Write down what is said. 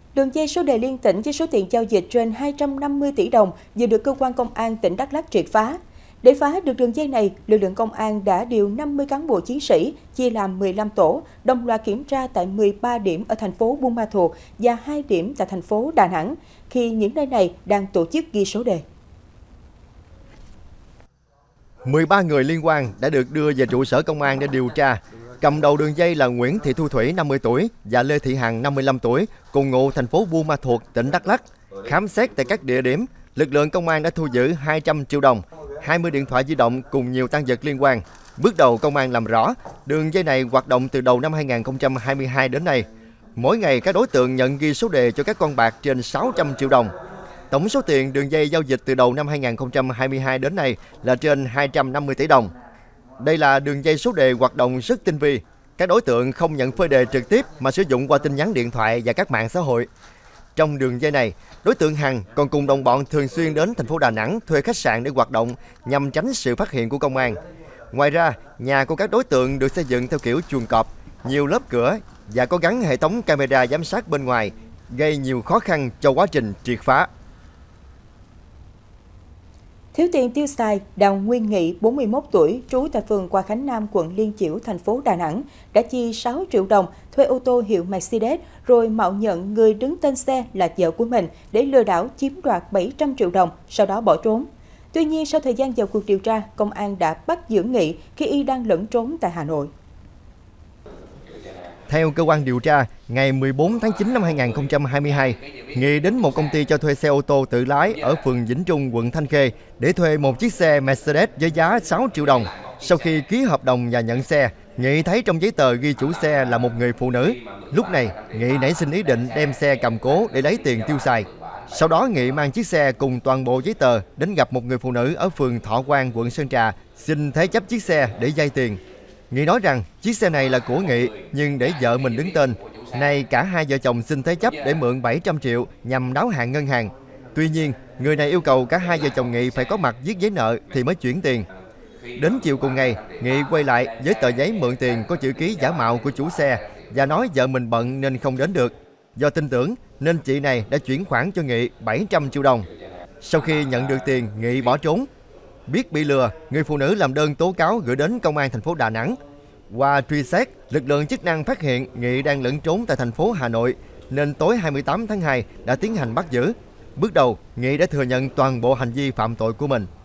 Đường dây số đề liên tỉnh với số tiền giao dịch trên 250 tỷ đồng vừa được cơ quan công an tỉnh Đắk Lắk triệt phá. Để phá được đường dây này, lực lượng công an đã điều 50 cán bộ chiến sĩ chia làm 15 tổ, đồng loạt kiểm tra tại 13 điểm ở thành phố Buôn Ma Thuột và 2 điểm tại thành phố Đà Nẵng, khi những nơi này đang tổ chức ghi số đề. 13 người liên quan đã được đưa về trụ sở công an để điều tra. Cầm đầu đường dây là Nguyễn Thị Thu Thủy, 50 tuổi và Lê Thị Hằng, 55 tuổi, cùng ngụ thành phố Buôn Ma Thuột, tỉnh Đắk Lắk. Khám xét tại các địa điểm, lực lượng công an đã thu giữ 200 triệu đồng, 20 điện thoại di động cùng nhiều tang vật liên quan. Bước đầu công an làm rõ, đường dây này hoạt động từ đầu năm 2022 đến nay. Mỗi ngày các đối tượng nhận ghi số đề cho các con bạc trên 600 triệu đồng. Tổng số tiền đường dây giao dịch từ đầu năm 2022 đến nay là trên 250 tỷ đồng. Đây là đường dây số đề hoạt động rất tinh vi. Các đối tượng không nhận phơi đề trực tiếp mà sử dụng qua tin nhắn điện thoại và các mạng xã hội. Trong đường dây này, đối tượng Hằng còn cùng đồng bọn thường xuyên đến thành phố Đà Nẵng thuê khách sạn để hoạt động nhằm tránh sự phát hiện của công an. Ngoài ra, nhà của các đối tượng được xây dựng theo kiểu chuồng cọp, nhiều lớp cửa và có gắn hệ thống camera giám sát bên ngoài, gây nhiều khó khăn cho quá trình triệt phá. Thiếu tiền tiêu xài, Đào Nguyên Nghị, 41 tuổi, trú tại phường Hòa Khánh Nam, quận Liên Chiểu, thành phố Đà Nẵng, đã chi 6 triệu đồng thuê ô tô hiệu Mercedes rồi mạo nhận người đứng tên xe là vợ của mình để lừa đảo chiếm đoạt 700 triệu đồng, sau đó bỏ trốn. Tuy nhiên, sau thời gian vào cuộc điều tra, công an đã bắt giữ Nghị khi y đang lẫn trốn tại Hà Nội. Theo cơ quan điều tra, ngày 14 tháng 9 năm 2022, Nghị đến một công ty cho thuê xe ô tô tự lái ở phường Vĩnh Trung, quận Thanh Khê để thuê một chiếc xe Mercedes với giá 6 triệu đồng. Sau khi ký hợp đồng và nhận xe, Nghị thấy trong giấy tờ ghi chủ xe là một người phụ nữ. Lúc này, Nghị nảy sinh ý định đem xe cầm cố để lấy tiền tiêu xài. Sau đó, Nghị mang chiếc xe cùng toàn bộ giấy tờ đến gặp một người phụ nữ ở phường Thọ Quang, quận Sơn Trà, xin thế chấp chiếc xe để vay tiền. Nghị nói rằng chiếc xe này là của Nghị nhưng để vợ mình đứng tên. Nay cả hai vợ chồng xin thế chấp để mượn 700 triệu nhằm đáo hạn ngân hàng. Tuy nhiên, người này yêu cầu cả hai vợ chồng Nghị phải có mặt viết giấy nợ thì mới chuyển tiền. Đến chiều cùng ngày, Nghị quay lại với tờ giấy mượn tiền có chữ ký giả mạo của chủ xe và nói vợ mình bận nên không đến được. Do tin tưởng nên chị này đã chuyển khoản cho Nghị 700 triệu đồng. Sau khi nhận được tiền, Nghị bỏ trốn. Biết bị lừa, người phụ nữ làm đơn tố cáo gửi đến công an thành phố Đà Nẵng. Qua truy xét, lực lượng chức năng phát hiện Nghị đang lẫn trốn tại thành phố Hà Nội, nên tối 28 tháng 2 đã tiến hành bắt giữ. Bước đầu, Nghị đã thừa nhận toàn bộ hành vi phạm tội của mình.